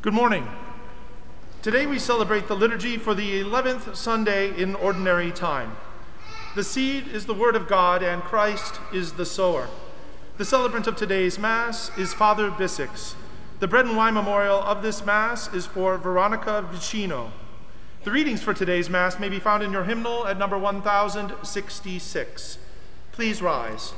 Good morning. Today we celebrate the liturgy for the 11th Sunday in Ordinary Time. The seed is the Word of God and Christ is the sower. The celebrant of today's Mass is Father Bissex. The bread and wine memorial of this Mass is for Veronica Vicino. The readings for today's Mass may be found in your hymnal at number 1066. Please rise.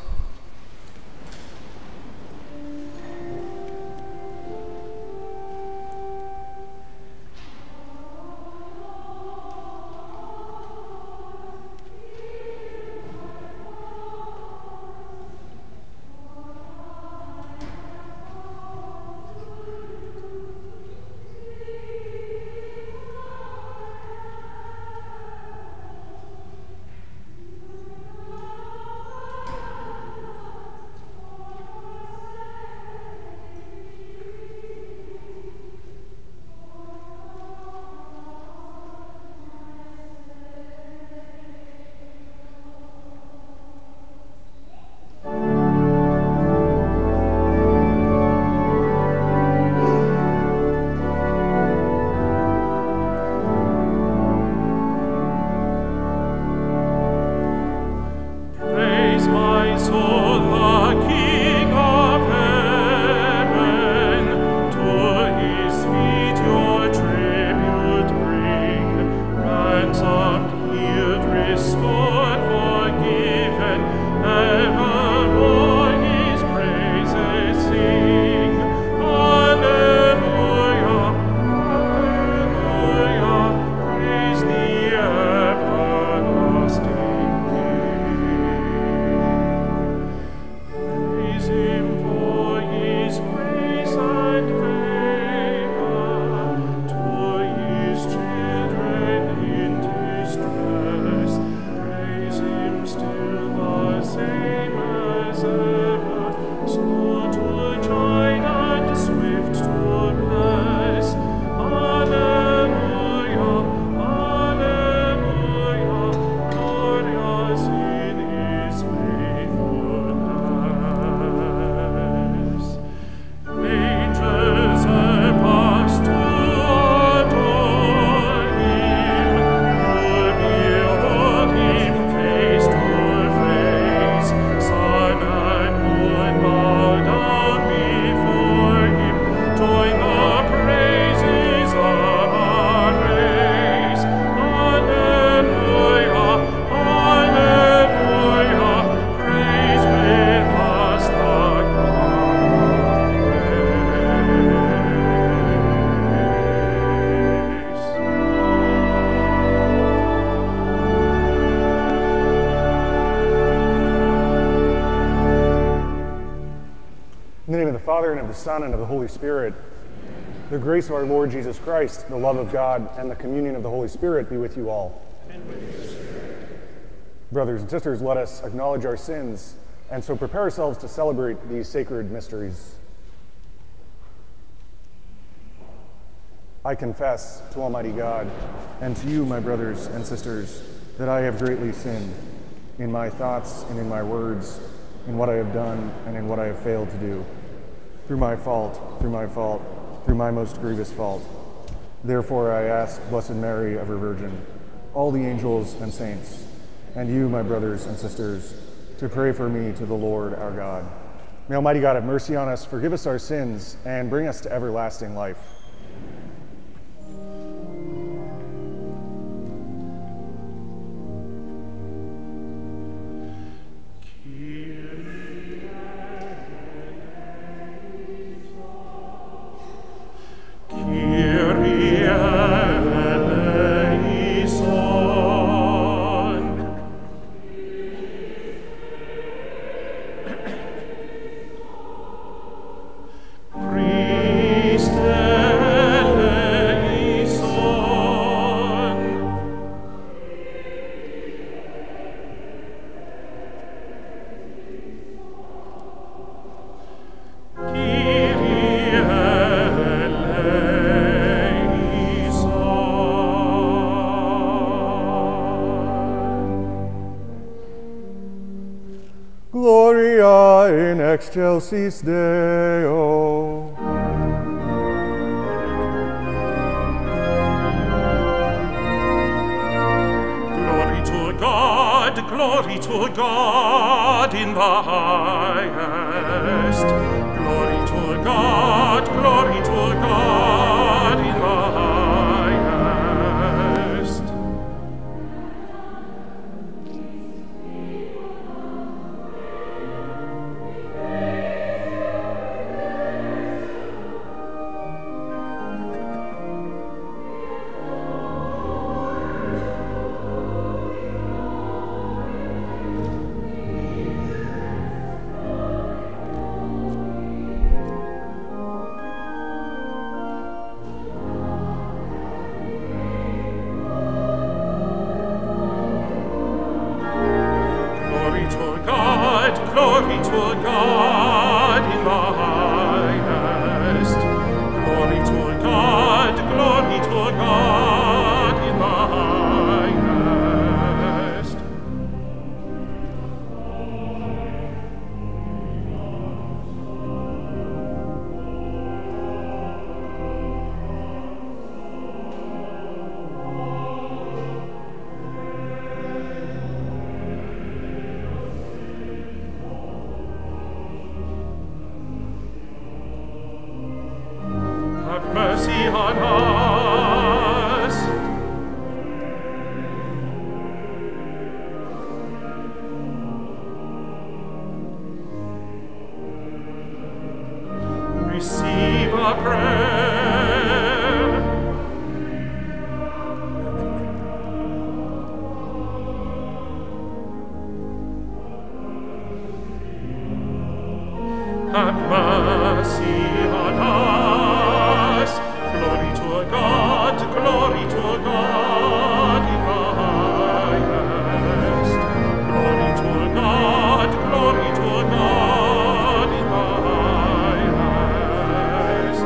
The Son, and of the Holy Spirit. The grace of our Lord Jesus Christ, the love of God, and the communion of the Holy Spirit be with you all. And with your spirit. Brothers and sisters, let us acknowledge our sins and so prepare ourselves to celebrate these sacred mysteries. I confess to Almighty God and to you, my brothers and sisters, that I have greatly sinned in my thoughts and in my words, in what I have done and in what I have failed to do. Through my fault, through my most grievous fault. Therefore I ask Blessed Mary, ever Virgin, all the angels and saints, and you, my brothers and sisters, to pray for me to the Lord our God. May Almighty God have mercy on us, forgive us our sins, and bring us to everlasting life. Gloria in excelsis Deo. glory to God in the highest. Glory to God in the highest. Glory to God in the highest. Glory to God in the highest. Mercy on us. Receive our prayer. Have mercy on us. Glory to God in the highest. Glory to God in the highest.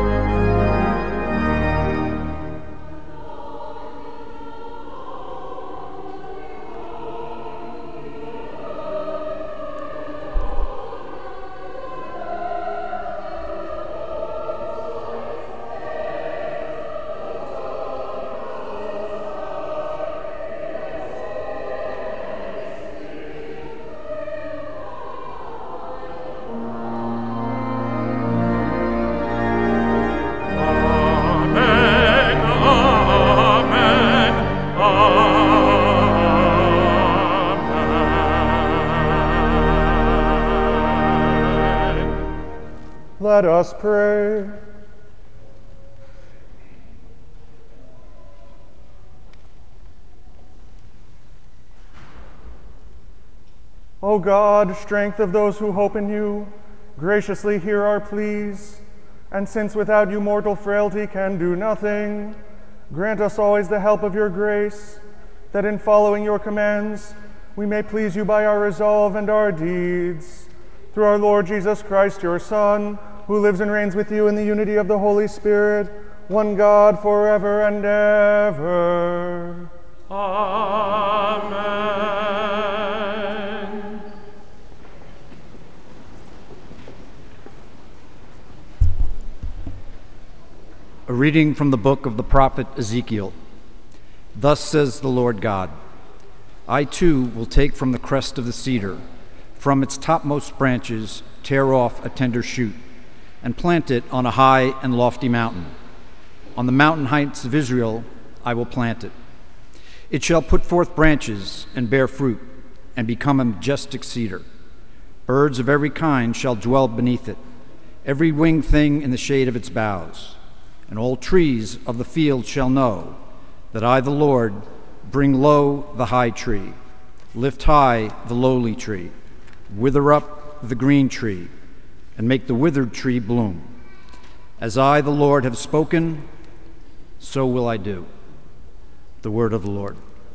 Let us pray. O God, strength of those who hope in you, graciously hear our pleas, and since without you mortal frailty can do nothing, grant us always the help of your grace, that in following your commands we may please you by our resolve and our deeds. Through our Lord Jesus Christ, your Son, who lives and reigns with you in the unity of the Holy Spirit, one God, forever and ever. Amen. A reading from the book of the prophet Ezekiel. Thus says the Lord God, I too will take from the crest of the cedar, from its topmost branches tear off a tender shoot, and plant it on a high and lofty mountain. On the mountain heights of Israel I will plant it. It shall put forth branches and bear fruit, and become a majestic cedar. Birds of every kind shall dwell beneath it, every winged thing in the shade of its boughs. And all trees of the field shall know that I, the Lord, bring low the high tree, lift high the lowly tree, wither up the green tree, and make the withered tree bloom. As I, the Lord, have spoken, so will I do. The word of the Lord.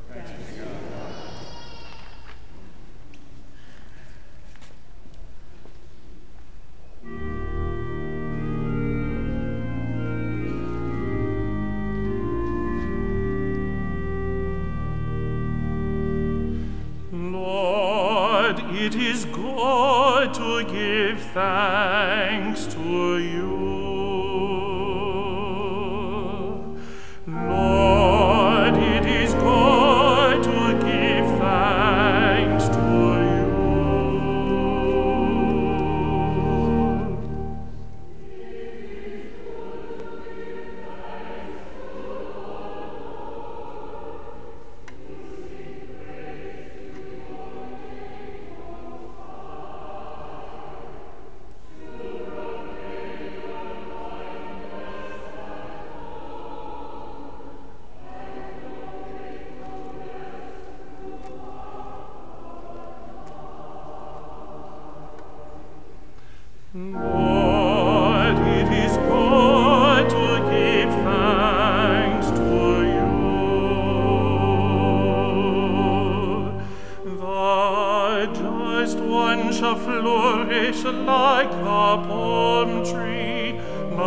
Lord, it is good to give thanks to you. Lord, it is good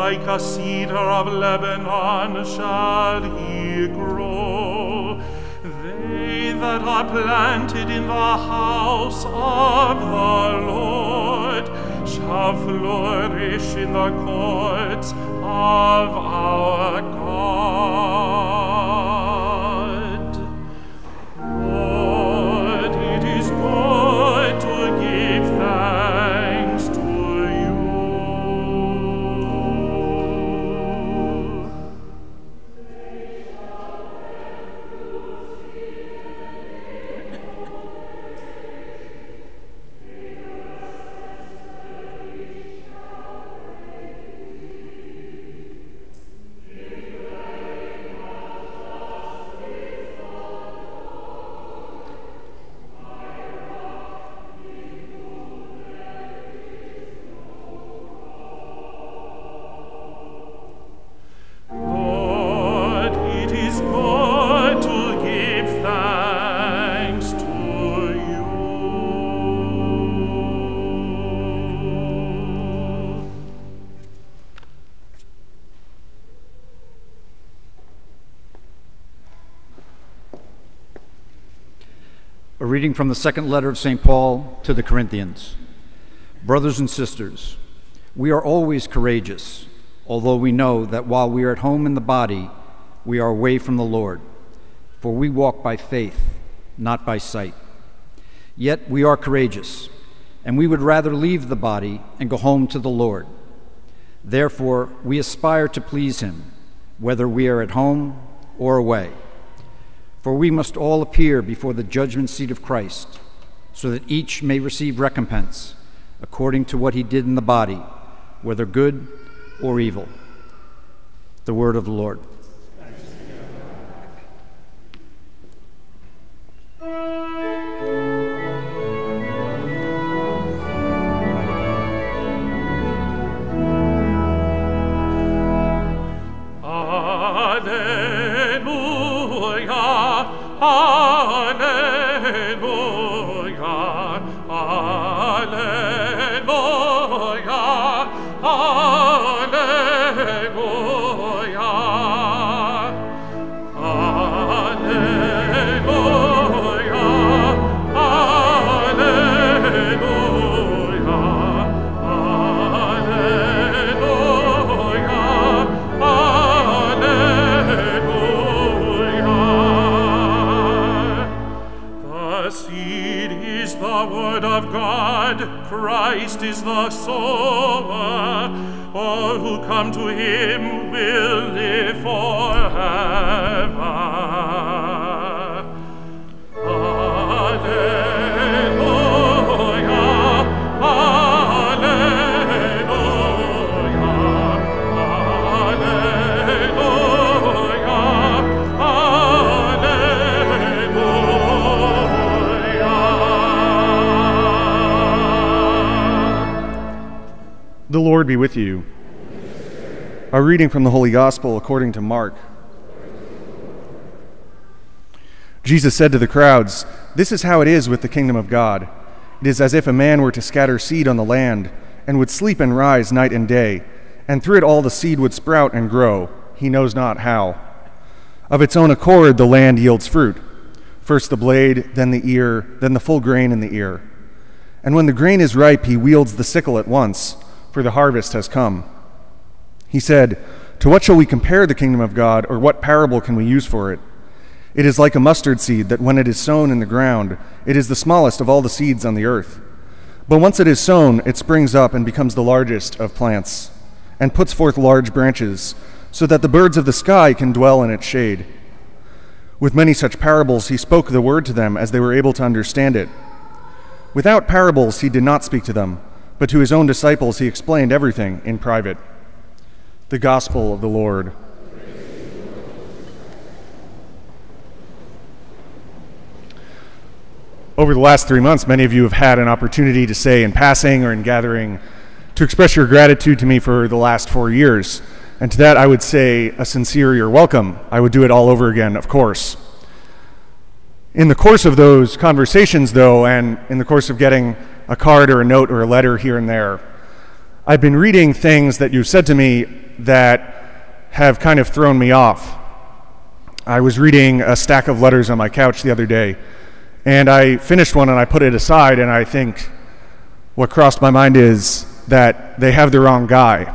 like a cedar of Lebanon shall he grow. They that are planted in the house of the Lord shall flourish in the courts of our God. Lord, it is good to give thanks to you. A reading from the second letter of St. Paul to the Corinthians. Brothers and sisters, we are always courageous, although we know that while we are at home in the body, we are away from the Lord, for we walk by faith, not by sight. Yet we are courageous, and we would rather leave the body and go home to the Lord. Therefore, we aspire to please him, whether we are at home or away. For we must all appear before the judgment seat of Christ, so that each may receive recompense according to what he did in the body, whether good or evil. The word of the Lord. Christ is the sower. All who come to him will live forever. Alleluia, alleluia, The Lord be with you. A reading from the Holy Gospel according to Mark. Jesus said to the crowds, "This is how it is with the kingdom of God. It is as if a man were to scatter seed on the land, and would sleep and rise night and day, and through it all the seed would sprout and grow, he knows not how. Of its own accord the land yields fruit, first the blade, then the ear, then the full grain in the ear. And when the grain is ripe, he wields the sickle at once, for the harvest has come." He said, "To what shall we compare the kingdom of God, or what parable can we use for it? It is like a mustard seed that when it is sown in the ground, it is the smallest of all the seeds on the earth. But once it is sown, it springs up and becomes the largest of plants, and puts forth large branches, so that the birds of the sky can dwell in its shade." With many such parables he spoke the word to them as they were able to understand it. Without parables he did not speak to them, but to his own disciples he explained everything in private. The Gospel of the Lord. Over the last 3 months, many of you have had an opportunity to say in passing or in gathering to express your gratitude to me for the last 4 years. And to that I would say a sincere "you're welcome." I would do it all over again, of course. In the course of those conversations, though, and in the course of getting a card or a note or a letter here and there, I've been reading things that you've said to me that have kind of thrown me off. I was reading a stack of letters on my couch the other day, and I finished one and I put it aside, and I think what crossed my mind is that they have the wrong guy.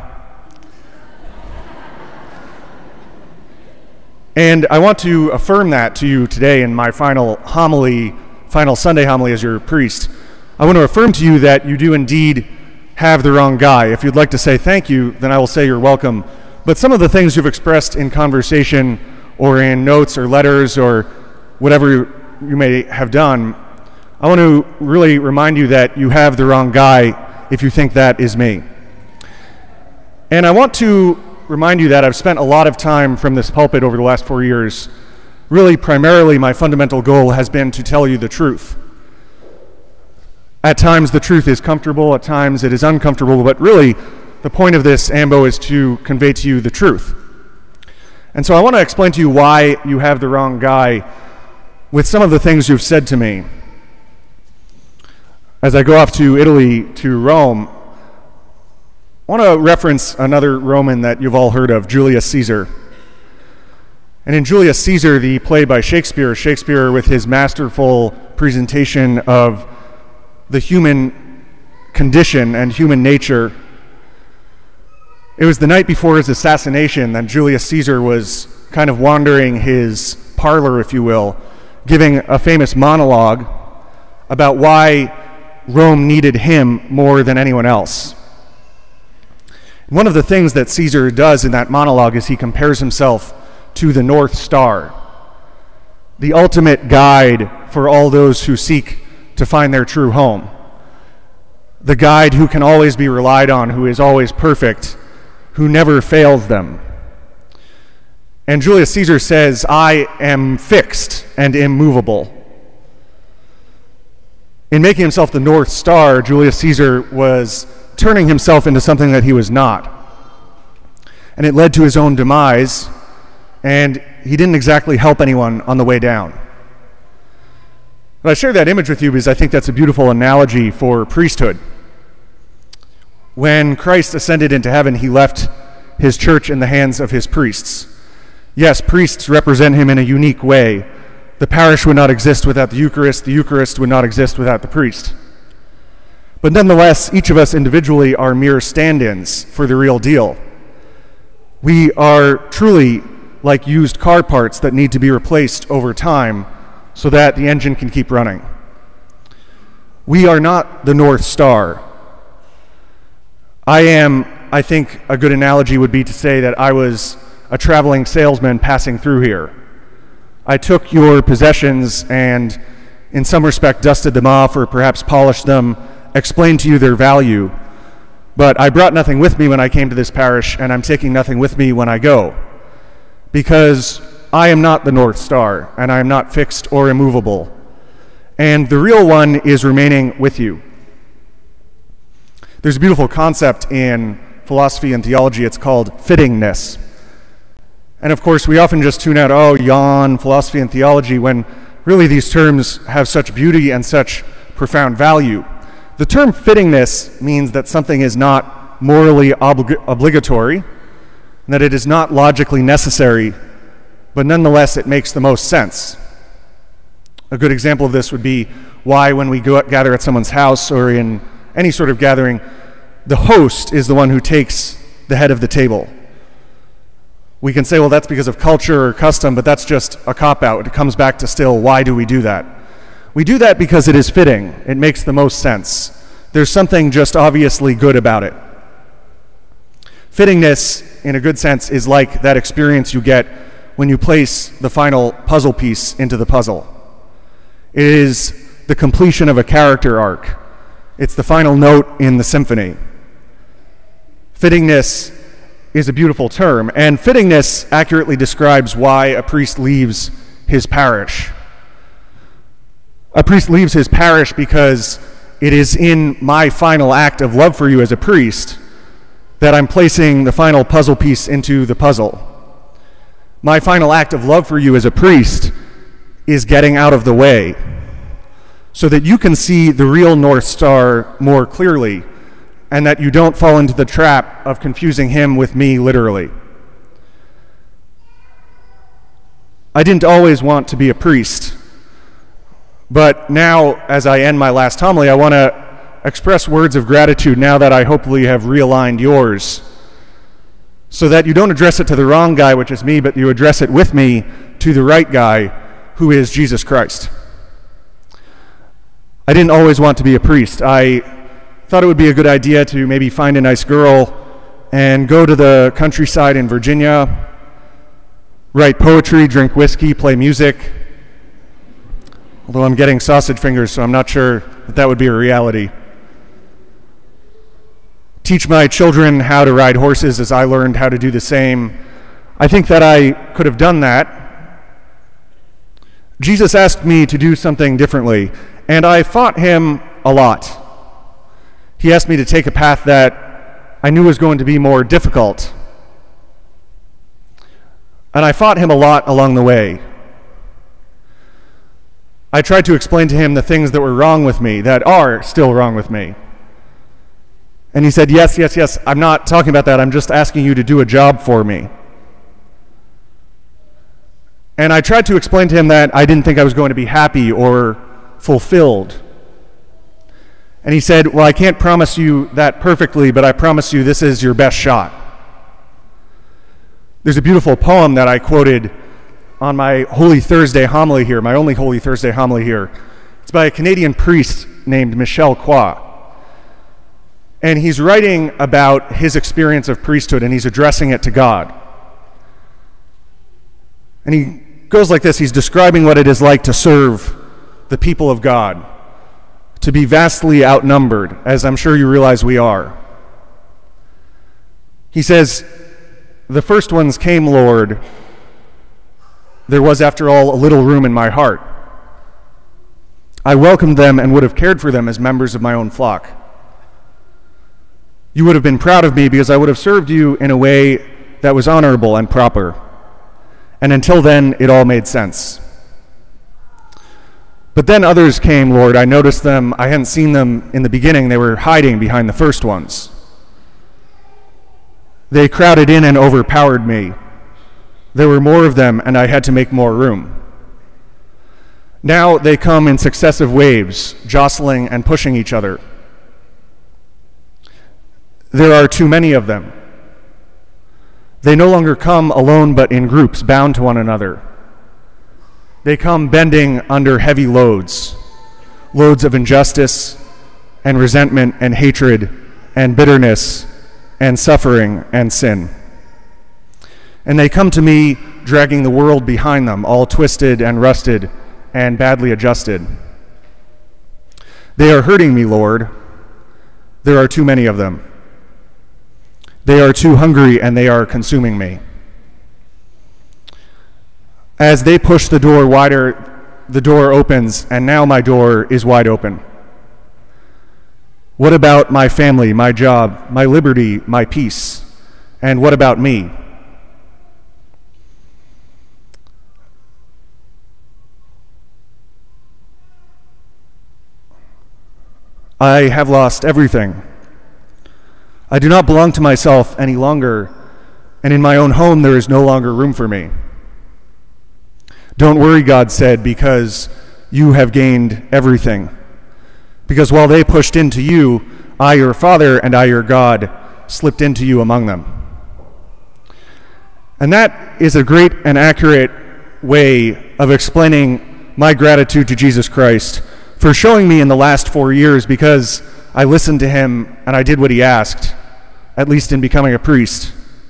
And I want to affirm that to you today in my final Sunday homily as your priest. I want to affirm to you that you do indeed have the wrong guy. If you'd like to say thank you, then I will say you're welcome. But some of the things you've expressed in conversation or in notes or letters or whatever you may have done, I want to really remind you that you have the wrong guy if you think that is me. And I want to remind you that I've spent a lot of time from this pulpit over the last 4 years. Really, primarily, my fundamental goal has been to tell you the truth. At times, the truth is comfortable, at times it is uncomfortable, but really, the point of this AMBO is to convey to you the truth. And so I want to explain to you why you have the wrong guy with some of the things you've said to me. As I go off to Italy, to Rome, I want to reference another Roman that you've all heard of, Julius Caesar. And in Julius Caesar, the play by Shakespeare with his masterful presentation of the human condition and human nature, it was the night before his assassination that Julius Caesar was kind of wandering his parlor, if you will, giving a famous monologue about why Rome needed him more than anyone else. One of the things that Caesar does in that monologue is he compares himself to the North Star, the ultimate guide for all those who seek to find their true home, the guide who can always be relied on, who is always perfect, who never fails them. And Julius Caesar says, I am fixed and immovable. In making himself the North Star, Julius Caesar was turning himself into something that he was not. And it led to his own demise, and he didn't exactly help anyone on the way down. But I share that image with you because I think that's a beautiful analogy for priesthood. When Christ ascended into heaven, he left his church in the hands of his priests. Yes, priests represent him in a unique way. The parish would not exist without the Eucharist would not exist without the priest. But nonetheless, each of us individually are mere stand-ins for the real deal. We are truly like used car parts that need to be replaced over time so that the engine can keep running. We are not the North Star. I think a good analogy would be to say that I was a traveling salesman passing through here. I took your possessions and in some respect dusted them off or perhaps polished them, explained to you their value, but I brought nothing with me when I came to this parish, and I'm taking nothing with me when I go, because I am not the North Star, and I am not fixed or immovable, and the real one is remaining with you. There's a beautiful concept in philosophy and theology. It's called fittingness. And of course, we often just tune out, oh, yawn, philosophy and theology, when really these terms have such beauty and such profound value. The term fittingness means that something is not morally obligatory, and that it is not logically necessary, but nonetheless it makes the most sense. A good example of this would be why when we gather at someone's house or in any sort of gathering, the host is the one who takes the head of the table. We can say, well, that's because of culture or custom, but that's just a cop-out. It comes back to still, why do we do that? We do that because it is fitting. It makes the most sense. There's something just obviously good about it. Fittingness, in a good sense, is like that experience you get when you place the final puzzle piece into the puzzle. It is the completion of a character arc. It's the final note in the symphony. Fittingness is a beautiful term, and fittingness accurately describes why a priest leaves his parish. A priest leaves his parish because it is in my final act of love for you as a priest that I'm placing the final puzzle piece into the puzzle. My final act of love for you as a priest is getting out of the way so that you can see the real North Star more clearly and that you don't fall into the trap of confusing him with me literally. I didn't always want to be a priest, but now, as I end my last homily, I want to express words of gratitude now that I hopefully have realigned yours, so that you don't address it to the wrong guy, which is me, but you address it with me to the right guy, who is Jesus Christ. I didn't always want to be a priest. I thought it would be a good idea to maybe find a nice girl and go to the countryside in Virginia, write poetry, drink whiskey, play music. Although I'm getting sausage fingers, so I'm not sure that would be a reality. Teach my children how to ride horses as I learned how to do the same. I think that I could have done that. Jesus asked me to do something differently, and I fought him a lot. He asked me to take a path that I knew was going to be more difficult. And I fought him a lot along the way. I tried to explain to him the things that were wrong with me, that are still wrong with me. And he said, yes, I'm not talking about that. I'm just asking you to do a job for me. And I tried to explain to him that I didn't think I was going to be happy or fulfilled. And he said, well, I can't promise you that perfectly, but I promise you this is your best shot. There's a beautiful poem that I quoted on my Holy Thursday homily here, my only Holy Thursday homily here. It's by a Canadian priest named Michel Croix. And he's writing about his experience of priesthood, and he's addressing it to God. And he goes like this. He's describing what it is like to serve the people of God, to be vastly outnumbered, as I'm sure you realize we are. He says, the first ones came, Lord. There was, after all, a little room in my heart. I welcomed them and would have cared for them as members of my own flock. You would have been proud of me because I would have served you in a way that was honorable and proper. And until then, it all made sense. But then others came, Lord. I noticed them. I hadn't seen them in the beginning. They were hiding behind the first ones. They crowded in and overpowered me. There were more of them, and I had to make more room. Now they come in successive waves, jostling and pushing each other. There are too many of them. They no longer come alone, but in groups, bound to one another. They come bending under heavy loads, loads of injustice and resentment and hatred and bitterness and suffering and sin. And they come to me dragging the world behind them, all twisted and rusted and badly adjusted. They are hurting me, Lord. There are too many of them. They are too hungry and they are consuming me. As they push the door wider, the door opens, and now my door is wide open. What about my family, my job, my liberty, my peace? And what about me? I have lost everything. I do not belong to myself any longer, and in my own home there is no longer room for me. Don't worry, God said, because you have gained everything. Because while they pushed into you, I, your Father, and I, your God, slipped into you among them. And that is a great and accurate way of explaining my gratitude to Jesus Christ for showing me in the last 4 years, because I listened to him and I did what he asked, at least in becoming a priest.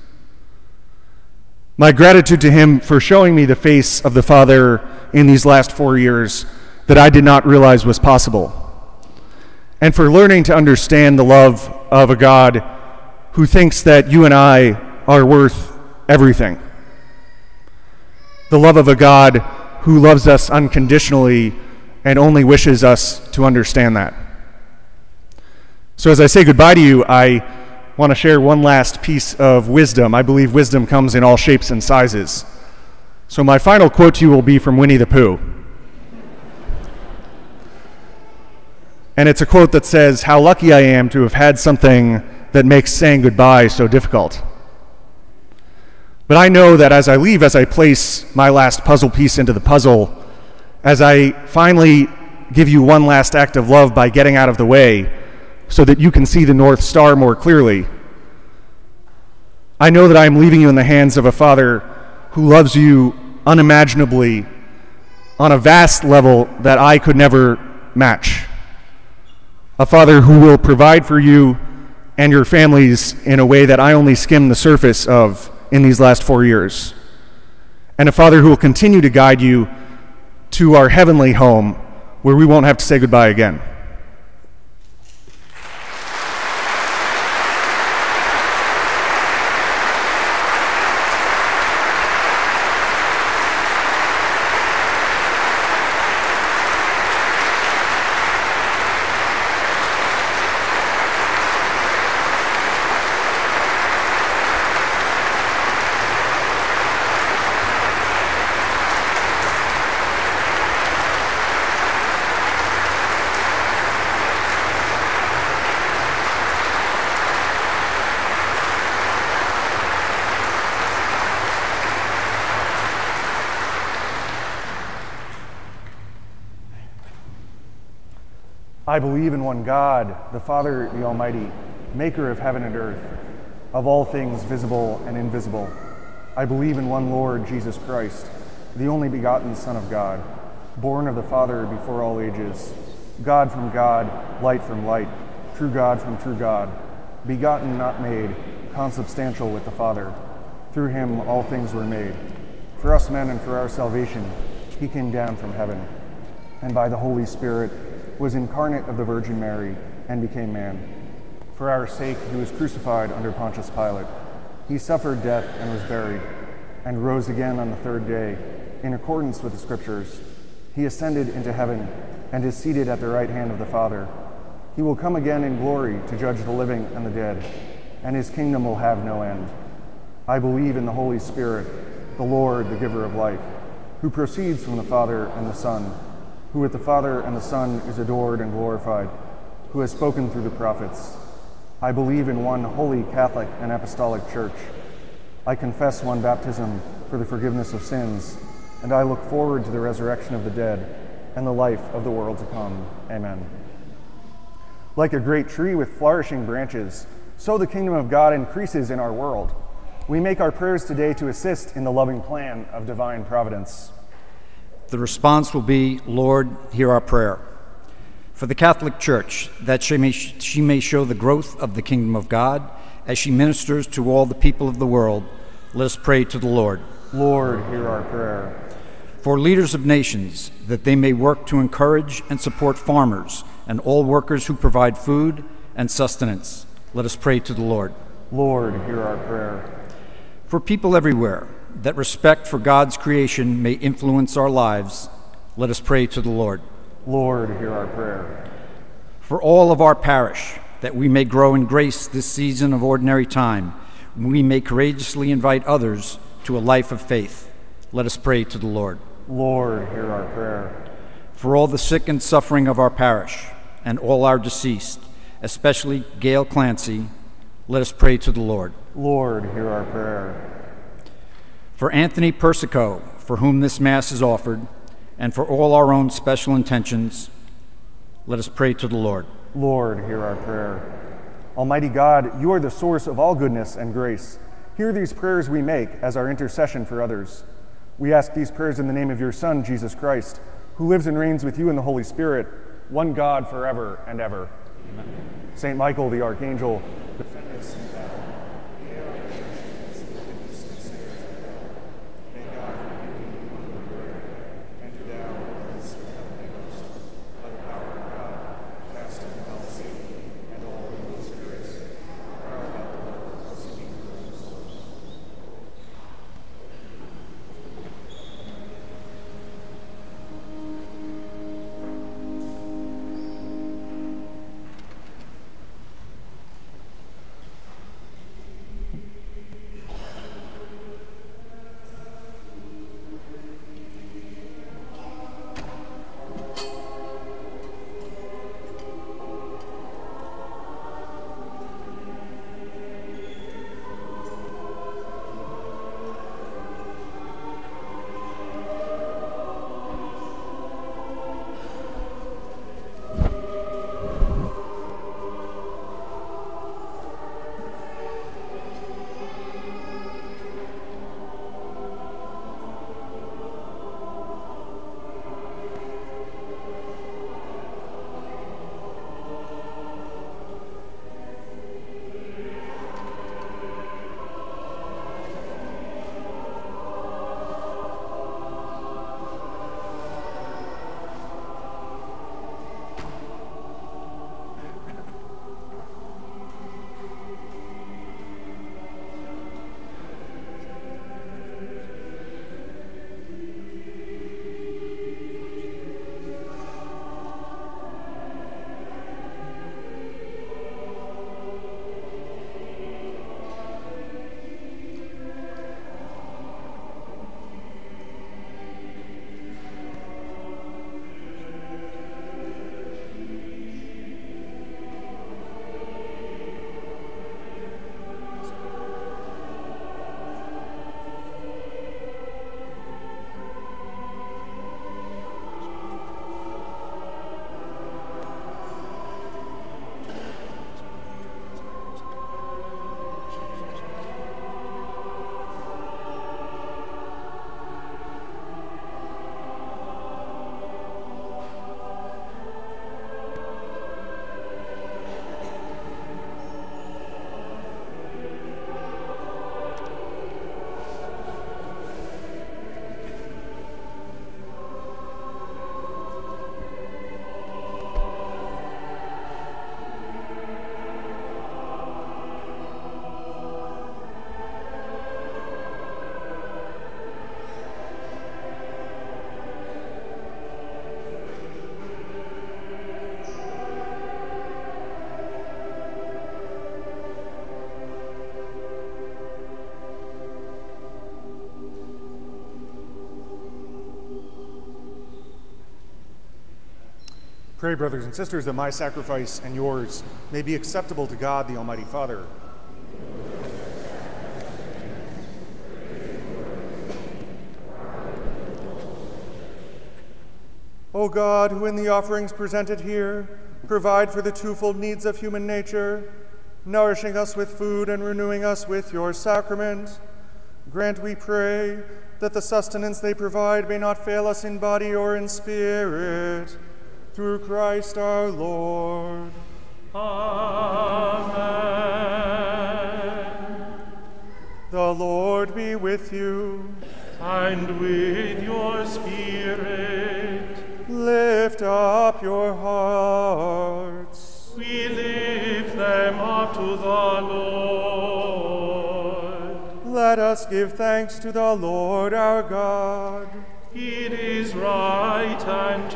My gratitude to him for showing me the face of the Father in these last 4 years that I did not realize was possible. And for learning to understand the love of a God who thinks that you and I are worth everything. The love of a God who loves us unconditionally and only wishes us to understand that. So as I say goodbye to you, I want to share one last piece of wisdom. I believe wisdom comes in all shapes and sizes. So my final quote to you will be from Winnie the Pooh. And it's a quote that says, "How lucky I am to have had something that makes saying goodbye so difficult." But I know that as I leave, as I place my last puzzle piece into the puzzle, as I finally give you one last act of love by getting out of the way so that you can see the North Star more clearly, I know that I am leaving you in the hands of a Father who loves you unimaginably on a vast level that I could never match. A Father who will provide for you and your families in a way that I only skimmed the surface of in these last 4 years. And a Father who will continue to guide you to our heavenly home where we won't have to say goodbye again. I believe in one God, the Father, the Almighty, maker of heaven and earth, of all things visible and invisible. I believe in one Lord, Jesus Christ, the only begotten Son of God, born of the Father before all ages, God from God, light from light, true God from true God, begotten, not made, consubstantial with the Father. Through him all things were made. For us men and for our salvation, he came down from heaven, and by the Holy Spirit was incarnate of the Virgin Mary and became man. For our sake he was crucified under Pontius Pilate. He suffered death and was buried, and rose again on the third day, in accordance with the Scriptures. He ascended into heaven and is seated at the right hand of the Father. He will come again in glory to judge the living and the dead, and his kingdom will have no end. I believe in the Holy Spirit, the Lord, the giver of life, who proceeds from the Father and the Son, who with the Father and the Son is adored and glorified, who has spoken through the prophets. I believe in one holy Catholic and Apostolic Church. I confess one baptism for the forgiveness of sins, and I look forward to the resurrection of the dead and the life of the world to come. Amen. Like a great tree with flourishing branches, so the kingdom of God increases in our world. We make our prayers today to assist in the loving plan of divine providence. The response will be, Lord, hear our prayer. For the Catholic Church, that she may show the growth of the kingdom of God as she ministers to all the people of the world, let us pray to the Lord. Lord, hear our prayer. For leaders of nations, that they may work to encourage and support farmers and all workers who provide food and sustenance, let us pray to the Lord. Lord, hear our prayer. For people everywhere, that respect for God's creation may influence our lives, let us pray to the Lord. Lord, hear our prayer. For all of our parish, that we may grow in grace this season of ordinary time, we may courageously invite others to a life of faith, let us pray to the Lord. Lord, hear our prayer. For all the sick and suffering of our parish, and all our deceased, especially Gail Clancy, let us pray to the Lord. Lord, hear our prayer. For Anthony Persico, for whom this Mass is offered, and for all our own special intentions, let us pray to the Lord. Lord, hear our prayer. Almighty God, you are the source of all goodness and grace. Hear these prayers we make as our intercession for others. We ask these prayers in the name of your Son, Jesus Christ, who lives and reigns with you in the Holy Spirit, one God forever and ever. Amen. Saint Michael the Archangel, defend us in battle. Pray, brothers and sisters, that my sacrifice and yours may be acceptable to God, the Almighty Father. O God, who in the offerings presented here provide for the twofold needs of human nature, nourishing us with food and renewing us with your sacrament, grant, we pray, that the sustenance they provide may not fail us in body or in spirit, through Christ our Lord. Amen. The Lord be with you. And with your spirit. Lift up your hearts. We lift them up to the Lord. Let us give thanks to the Lord our God. It is right and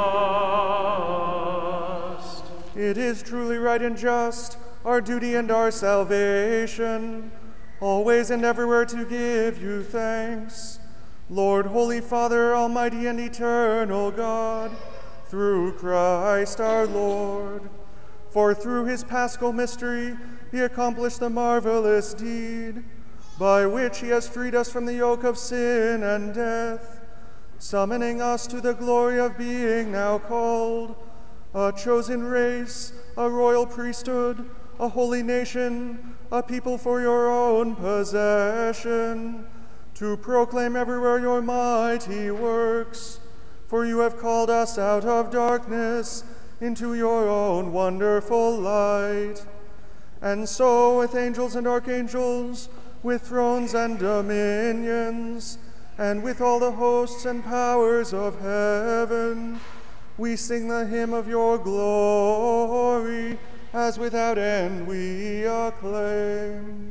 just. It is truly right and just, our duty and our salvation, always and everywhere to give you thanks. Lord, Holy Father, Almighty and eternal God, through Christ our Lord. For through his paschal mystery he accomplished the marvelous deed, by which he has freed us from the yoke of sin and death, summoning us to the glory of being now called a chosen race, a royal priesthood, a holy nation, a people for your own possession, to proclaim everywhere your mighty works. For you have called us out of darkness into your own wonderful light. And so with angels and archangels, with thrones and dominions, and with all the hosts and powers of heaven, we sing the hymn of your glory, as without end we acclaim.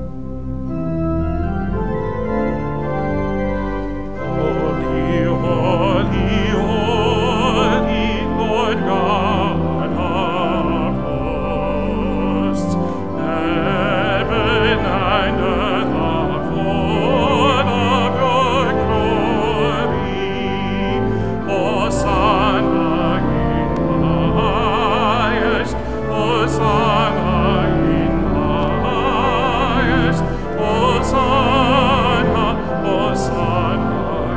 Holy, holy, holy, Lord God of hosts, heaven and earth are full of your glory. Hosanna in the highest, Hosanna in the highest, Hosanna, Hosanna.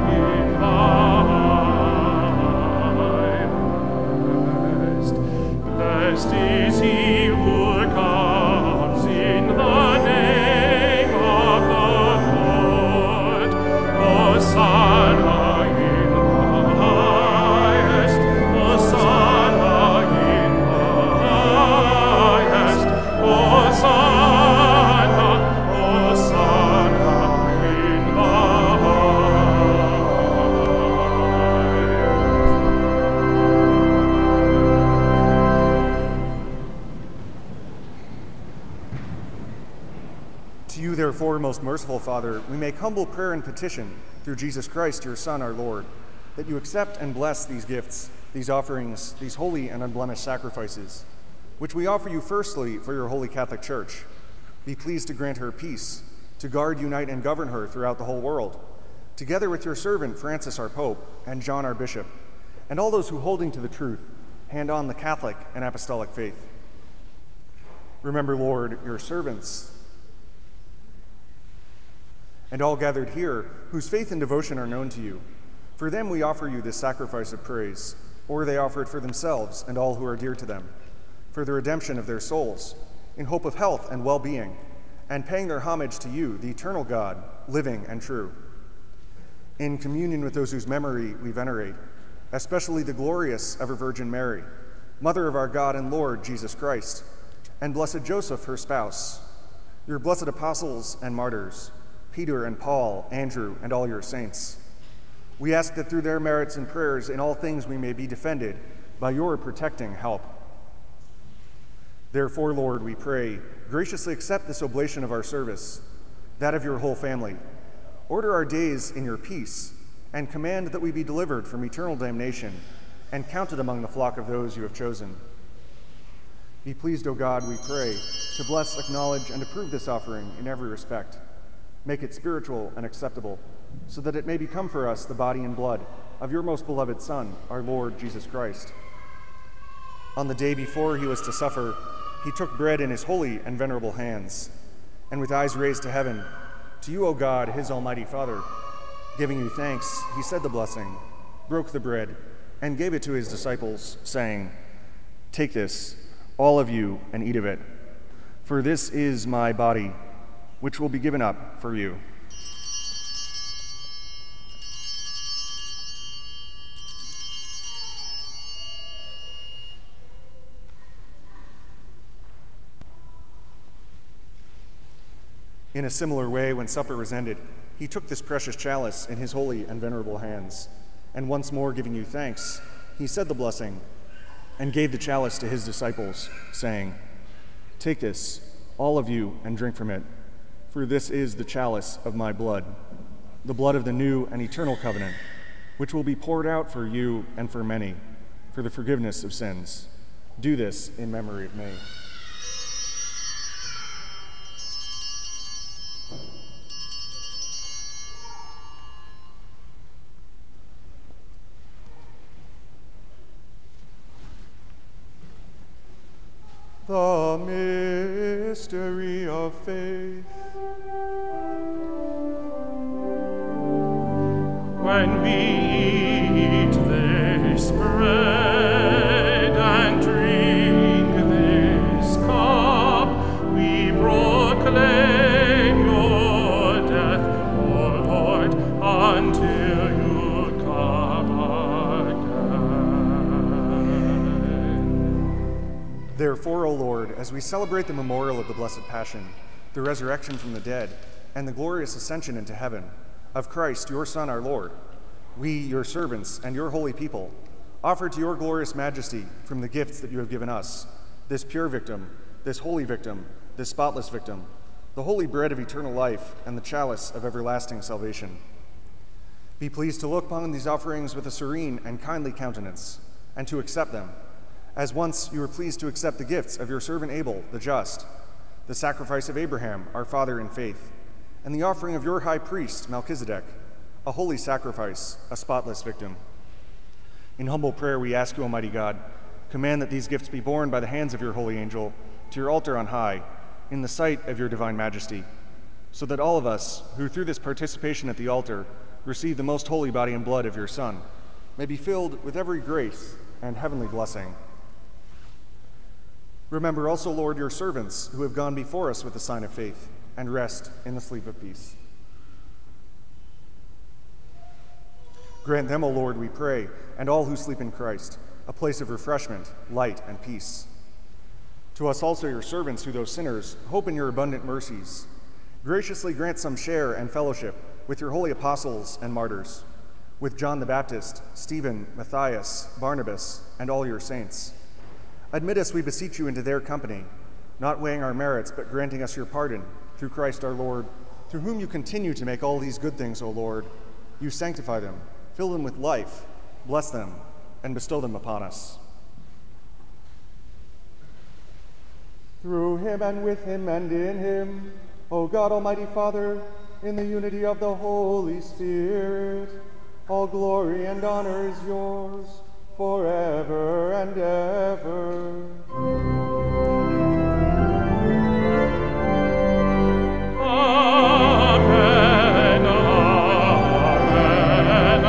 Blessed is he who comes in the name of the Lord. Hosanna in the highest. Hosanna in the highest. Hosanna, Hosanna in the To you, therefore, most merciful Father, we make humble prayer and petition through Jesus Christ, your Son, our Lord, that you accept and bless these gifts, these offerings, these holy and unblemished sacrifices, which we offer you firstly for your holy Catholic Church. Be pleased to grant her peace, to guard, unite, and govern her throughout the whole world, together with your servant Francis, our Pope, and John, our Bishop, and all those who, holding to the truth, hand on the Catholic and Apostolic faith. Remember, Lord, your servants, and all gathered here, whose faith and devotion are known to you. For them we offer you this sacrifice of praise, or they offer it for themselves and all who are dear to them, for the redemption of their souls, in hope of health and well-being, and paying their homage to you, the eternal God, living and true. In communion with those whose memory we venerate, especially the glorious ever Virgin Mary, Mother of our God and Lord Jesus Christ, and blessed Joseph, her spouse, your blessed apostles and martyrs, Peter and Paul, Andrew, and all your saints. We ask that through their merits and prayers in all things we may be defended by your protecting help. Therefore, Lord, we pray, graciously accept this oblation of our service, that of your whole family. Order our days in your peace, and command that we be delivered from eternal damnation and counted among the flock of those you have chosen. Be pleased, O God, we pray, to bless, acknowledge, and approve this offering in every respect. Make it spiritual and acceptable, so that it may become for us the body and blood of your most beloved Son, our Lord Jesus Christ. On the day before he was to suffer, he took bread in his holy and venerable hands, and with eyes raised to heaven, to you, O God, his almighty Father, giving you thanks, he said the blessing, broke the bread, and gave it to his disciples, saying, "Take this, all of you, and eat of it, for this is my body, which will be given up for you." In a similar way, when supper was ended, he took this precious chalice in his holy and venerable hands, and once more giving you thanks, he said the blessing, and gave the chalice to his disciples, saying, "Take this, all of you, and drink from it, for this is the chalice of my blood, the blood of the new and eternal covenant, which will be poured out for you and for many, for the forgiveness of sins. Do this in memory of me." The mystery of faith. When we eat this bread and drink this cup, we proclaim your death, O Lord, until you come again. Therefore, O Lord, as we celebrate the memorial of the Blessed Passion, the resurrection from the dead, and the glorious ascension into heaven of Christ, your Son, our Lord, we, your servants and your holy people, offer to your glorious majesty from the gifts that you have given us, this pure victim, this holy victim, this spotless victim, the holy bread of eternal life, and the chalice of everlasting salvation. Be pleased to look upon these offerings with a serene and kindly countenance, and to accept them, as once you were pleased to accept the gifts of your servant Abel, the just, the sacrifice of Abraham, our father in faith, and the offering of your high priest, Melchizedek, a holy sacrifice, a spotless victim. In humble prayer, we ask you, Almighty God, command that these gifts be borne by the hands of your holy angel to your altar on high, in the sight of your divine majesty, so that all of us, who through this participation at the altar receive the most holy body and blood of your Son, may be filled with every grace and heavenly blessing. Remember also, Lord, your servants who have gone before us with the sign of faith, and rest in the sleep of peace. Grant them, O Lord, we pray, and all who sleep in Christ, a place of refreshment, light, and peace. To us also, your servants, who though sinners, hope in your abundant mercies, graciously grant some share and fellowship with your holy apostles and martyrs, with John the Baptist, Stephen, Matthias, Barnabas, and all your saints. Admit us, we beseech you, into their company, not weighing our merits, but granting us your pardon, through Christ our Lord, through whom you continue to make all these good things, O Lord. You sanctify them, fill them with life, bless them, and bestow them upon us. Through him and with him and in him, O God, Almighty Father, in the unity of the Holy Spirit, all glory and honor is yours forever and ever. Amen, amen,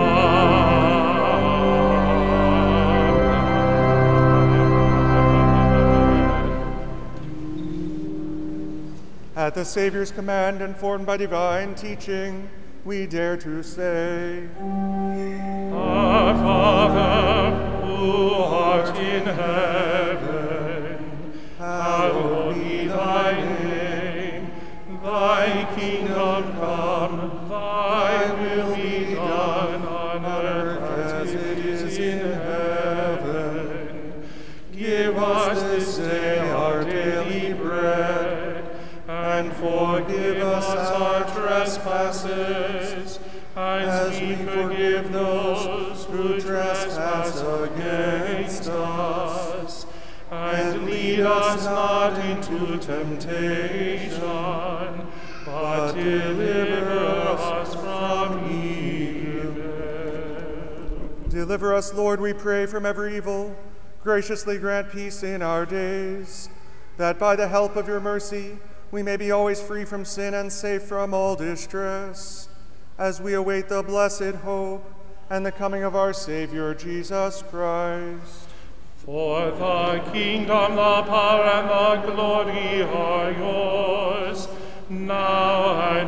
amen. At the Savior's command, informed by divine teaching, we dare to say, Our Father, who art in heaven, hallowed be thy name. Thy kingdom come, thy will be done on earth as it is in heaven. Give us this day our daily bread, and forgive us our trespasses, as we forgive those who trespass against us. And lead us not into temptation, but deliver us from evil. Deliver us, Lord, we pray, from every evil. graciously grant peace in our days, that by the help of your mercy we may be always free from sin and safe from all distress, as we await the blessed hope and the coming of our Savior, Jesus Christ. For the kingdom, the power, and the glory are yours, now and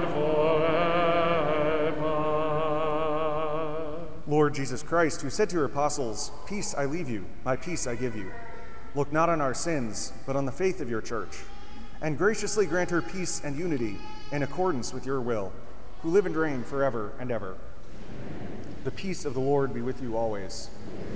forever. Lord Jesus Christ, who said to your apostles, "Peace I leave you, my peace I give you," look not on our sins, but on the faith of your church, and graciously grant her peace and unity in accordance with your will, who live and reign forever and ever. The peace of the Lord be with you always.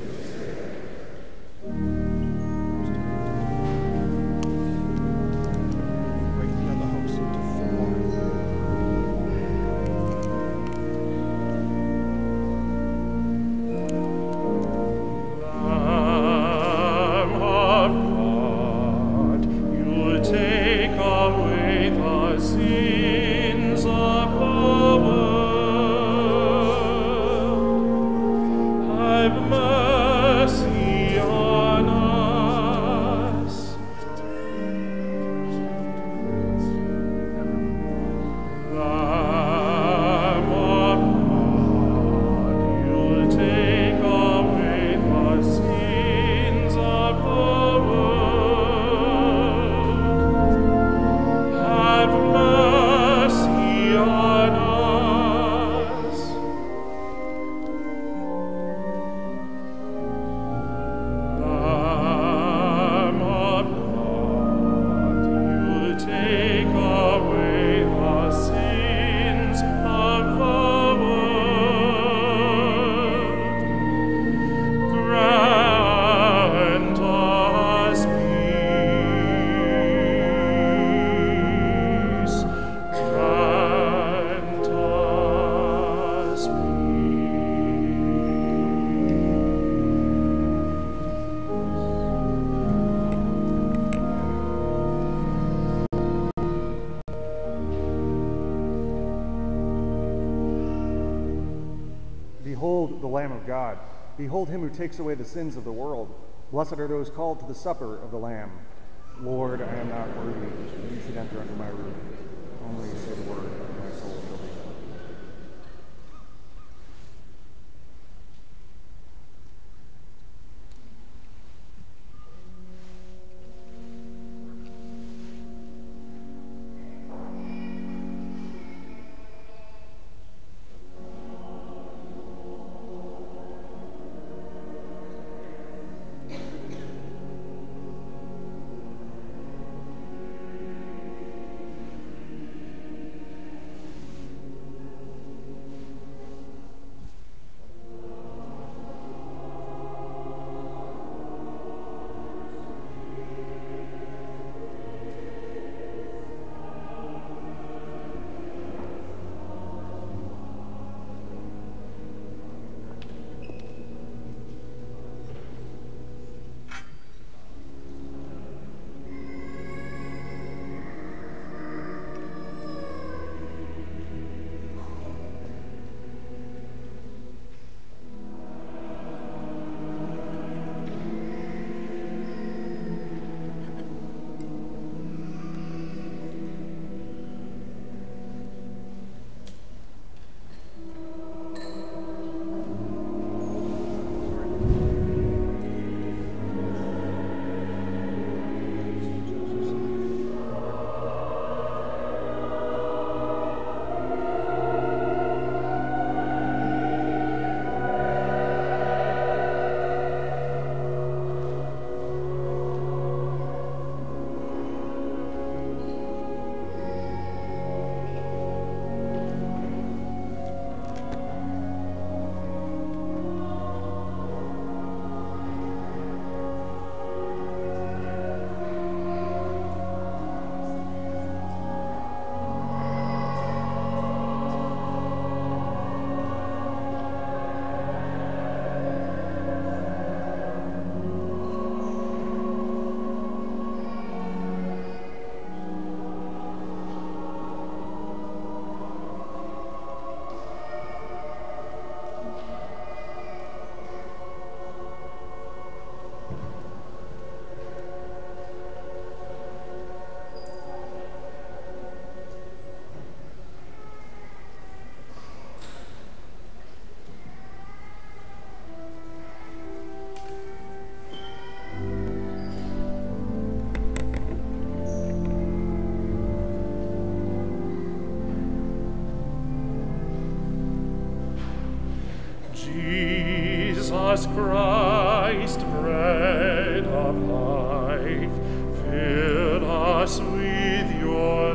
Behold the Lamb of God. Behold him who takes away the sins of the world. Blessed are those called to the supper of the Lamb. Lord, I am not worthy that you should enter under my roof. Only say the word, and my soul shall be healed. Jesus Christ, bread of life, fill us with your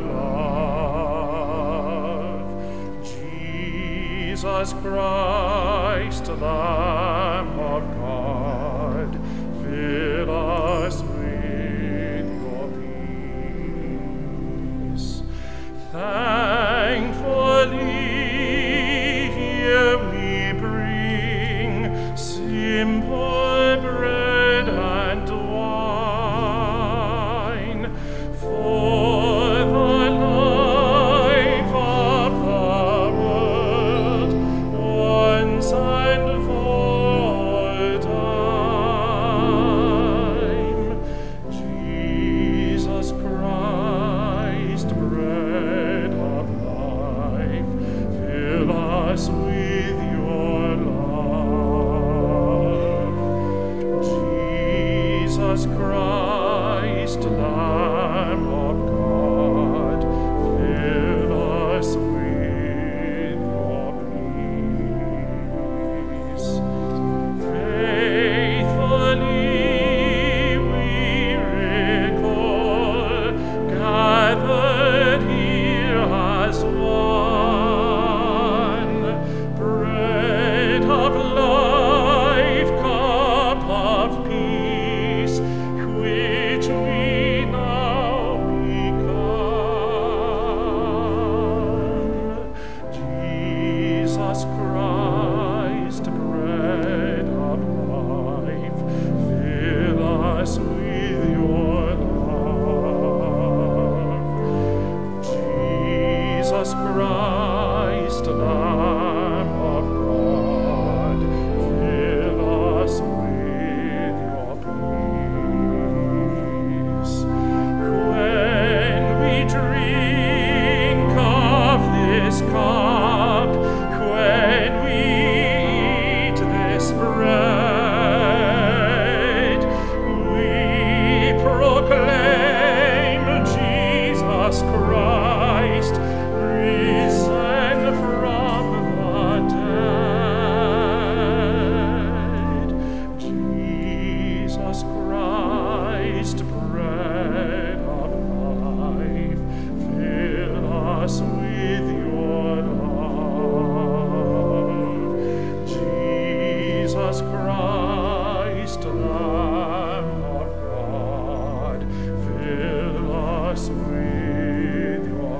love. Jesus Christ, Lamb of God, fill us with your peace. Thankfully, here we bring simple bread and wine for the life of the world, once and for time. Jesus Christ, bread of life, fill us with your love. Jesus Christ, Lamb of God, fill us with your peace. Faithfully we recall, gathered here as one, bread of life, cup of peace, which we now become. Jesus Christ, bread of life, fill us with your love. Jesus Christ, Lamb of God, fill us with your peace. When we drink of this cup, when we eat this bread, we proclaim Jesus Christ, risen from the dead. Jesus Christ, bread of life, fill us with your love. Jesus Christ, Lamb of God, fill us with your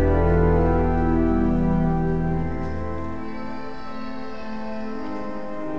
peace.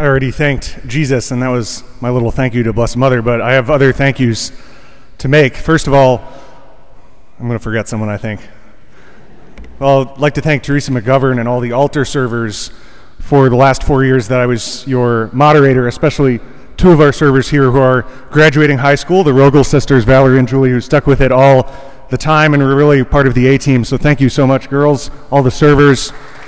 I already thanked Jesus, and that was my little thank you to Blessed Mother, but I have other thank yous to make. First of all, I'm going to forget someone, I think. Well, I'd like to thank Teresa McGovern and all the altar servers for the last 4 years that I was your moderator, especially two of our servers here who are graduating high school, the Rogel sisters, Valerie and Julie, who stuck with it all the time and were really part of the A-team. So thank you so much, girls, all the servers.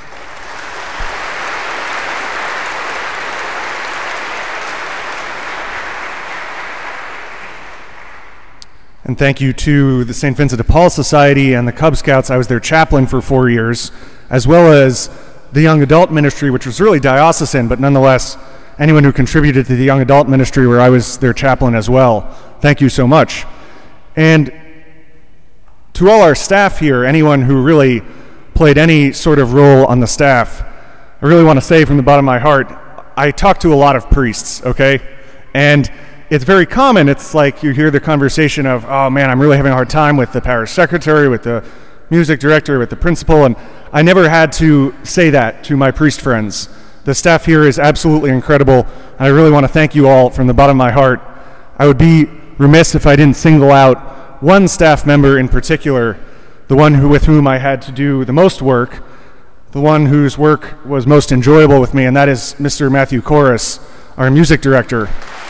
And thank you to the St. Vincent de Paul Society and the Cub Scouts. I was their chaplain for 4 years, as well as the Young Adult Ministry, which was really diocesan, but nonetheless, anyone who contributed to the Young Adult Ministry where I was their chaplain as well. Thank you so much. And to all our staff here, anyone who really played any sort of role on the staff, I really want to say from the bottom of my heart, I talk to a lot of priests, okay? And it's very common. It's like you hear the conversation of, oh man, I'm really having a hard time with the parish secretary, with the music director, with the principal, and I never had to say that to my priest friends. The staff here is absolutely incredible, and I really want to thank you all from the bottom of my heart. I would be remiss if I didn't single out one staff member in particular, the one with whom I had to do the most work, the one whose work was most enjoyable with me, and that is Mr. Matthew Corus, our music director.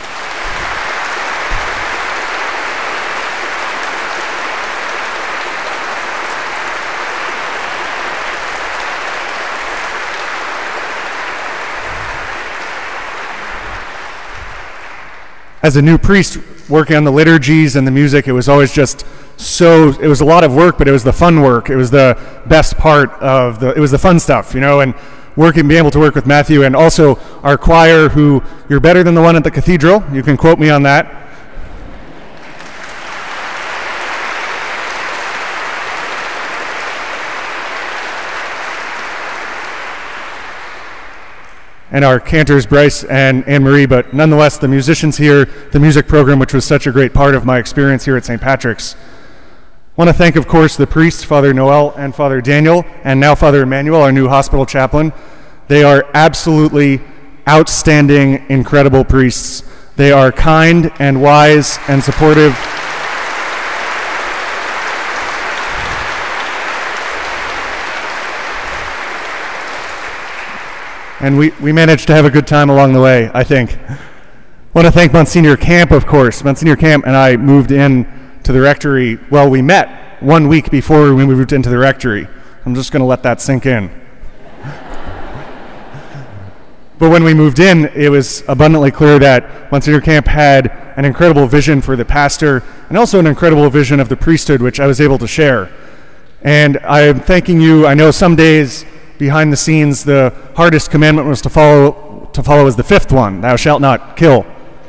As a new priest working on the liturgies and the music, it was always just it was a lot of work, but it was the fun work. It was the best part of it was the fun stuff, you know, and being able to work with Matthew, and also our choir, who, you're better than the one at the cathedral. You can quote me on that. And our cantors, Bryce and Anne-Marie, but nonetheless, the musicians here, the music program, which was such a great part of my experience here at St. Patrick's. I want to thank, of course, the priests, Father Noel and Father Daniel, and now Father Emmanuel, our new hospital chaplain. They are absolutely outstanding, incredible priests. They are kind and wise and supportive. And we managed to have a good time along the way, I think. I want to thank Monsignor Camp, of course. Monsignor Camp and I moved in to the rectory. Well, we met 1 week before we moved into the rectory. I'm just going to let that sink in. But when we moved in, it was abundantly clear that Monsignor Camp had an incredible vision for the pastor and also an incredible vision of the priesthood, which I was able to share. And I am thanking you. I know some days behind the scenes, the hardest commandment was to follow as the fifth one, thou shalt not kill.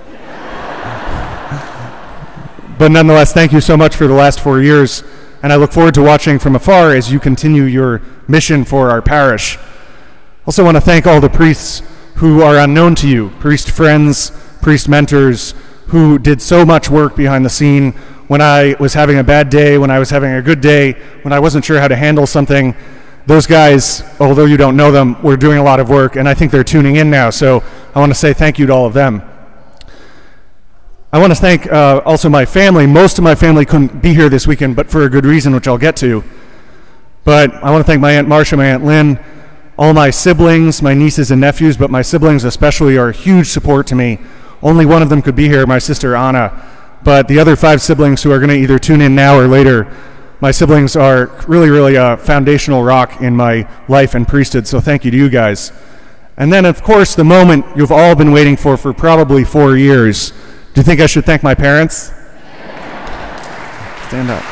But nonetheless, thank you so much for the last 4 years, and I look forward to watching from afar as you continue your mission for our parish. Also want to thank all the priests who are unknown to you, priest friends, priest mentors, who did so much work behind the scene when I was having a bad day, when I was having a good day, when I wasn't sure how to handle something. Those guys, although you don't know them, were doing a lot of work, and I think they're tuning in now, so I want to say thank you to all of them. I want to thank also my family. Most of my family couldn't be here this weekend, but for a good reason, which I'll get to. But I want to thank my Aunt Marcia, my Aunt Lynn, all my siblings, my nieces and nephews, but my siblings especially are a huge support to me. Only one of them could be here, my sister Anna, but the other 5 siblings who are going to either tune in now or later, my siblings are really, really a foundational rock in my life and priesthood, so thank you to you guys. And then, of course, the moment you've all been waiting for probably 4 years. Do you think I should thank my parents? Stand up.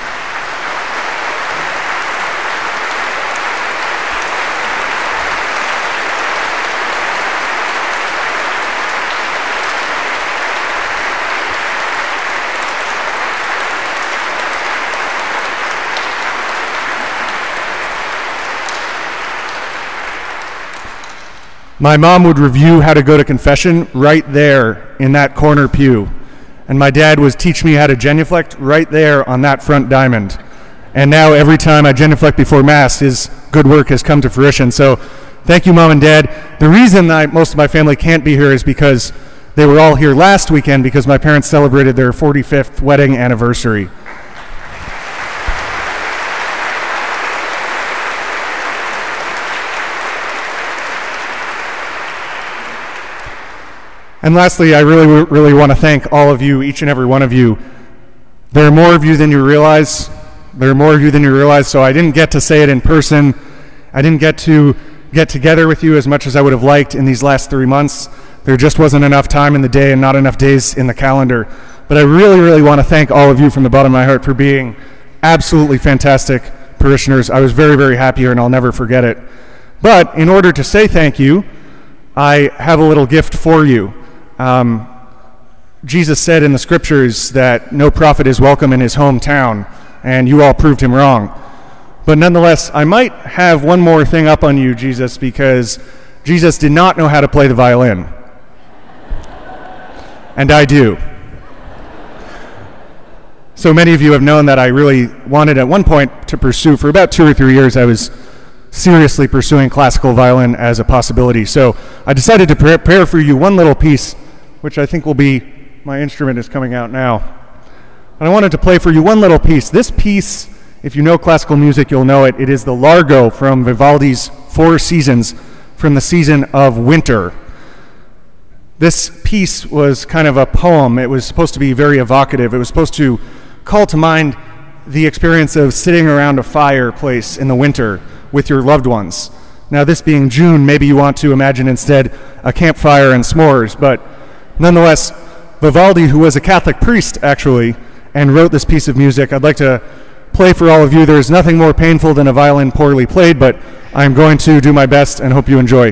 My mom would review how to go to confession right there in that corner pew. And my dad would teach me how to genuflect right there on that front diamond. And now every time I genuflect before Mass, his good work has come to fruition. So Thank you, Mom and Dad. The reason most of my family can't be here is because they were all here last weekend because my parents celebrated their 45th wedding anniversary. And lastly, I really want to thank all of you, each and every one of you. There are more of you than you realize. So I didn't get to say it in person. I didn't get to get together with you as much as I would have liked in these last 3 months. There just wasn't enough time in the day and not enough days in the calendar. But I really want to thank all of you from the bottom of my heart for being absolutely fantastic parishioners. I was very happy here, and I'll never forget it. But in order to say thank you, I have a little gift for you. Jesus said in the scriptures that no prophet is welcome in his hometown, and you all proved him wrong. But nonetheless, I might have one more thing up on you, Jesus, because Jesus did not know how to play the violin. And I do. So many of you have known that I really wanted at one point to pursue, for about 2 or 3 years, I was seriously pursuing classical violin as a possibility. So I decided to prepare for you one little piece, which I think will be, my instrument is coming out now. And I wanted to play for you one little piece. This piece, if you know classical music, you'll know it. It is the Largo from Vivaldi's Four Seasons, from the season of winter. This piece was kind of a poem. It was supposed to be very evocative. It was supposed to call to mind the experience of sitting around a fireplace in the winter with your loved ones. Now, this being June, maybe you want to imagine instead a campfire and s'mores, but nonetheless, Vivaldi, who was a Catholic priest, actually, and wrote this piece of music, I'd like to play for all of you. There's nothing more painful than a violin poorly played, but I'm going to do my best and hope you enjoy.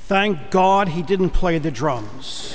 Thank God he didn't play the drums.